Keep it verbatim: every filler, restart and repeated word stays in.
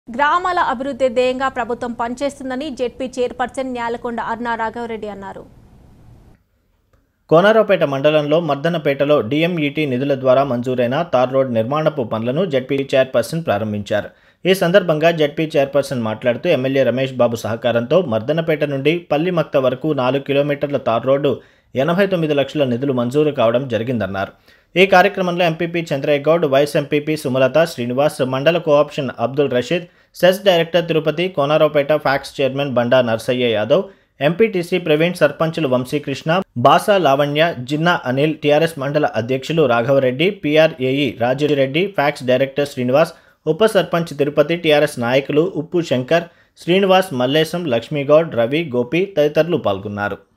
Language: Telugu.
గ్రామాల అభివృద్ధి ధ్యేయంగా ప్రభుత్వం పనిచేస్తుందని జెడ్పీ చైర్పర్సన్ న్యాలకొండ అరుణ రాఘవరెడ్డి అన్నారు. కోనరావుపేట మండలంలో మర్దనపేటలో డిఎంఈటీ నిధుల ద్వారా మంజూరైన తార్ రోడ్ నిర్మాణపు పనులను జెడ్పీ చైర్పర్సన్ ప్రారంభించారు. ఈ సందర్భంగా జెడ్పీ చైర్పర్సన్ మాట్లాడుతూ ఎమ్మెల్యే రమేష్ బాబు సహకారంతో మర్దనపేట నుండి పల్లిమక్త వరకు నాలుగు కిలోమీటర్ల తార్ రోడ్డు ఎనభై తొమ్మిది లక్షల నిధులు మంజూరు కావడం జరిగిందన్నారు. ఈ కార్యక్రమంలో MPP Chandraiah Goud, vice MPP Sumalatha, Srinivas, మండల cooption Abdul Rasheed, cess director Tirupati, Konaraopet PACS chairman Banda Narsaiah Yadav, MPTC Praveen, సర్పంచులు వంశీకృష్ణ, బాసా లావణ్య, జిన్నా అనిల్, టీఆర్ఎస్ మండల అధ్యక్షులు Raghavareddy, PRAE Rajireddy, PACS director Srinivas, ఉప సర్పంచ్ తిరుపతి, టీఆర్ఎస్ నాయకులు ఉప్పు శంకర్, శ్రీనివాస్, మల్లేశం, లక్ష్మీగౌడ్, రవి, గోపి తదితరులు పాల్గొన్నారు.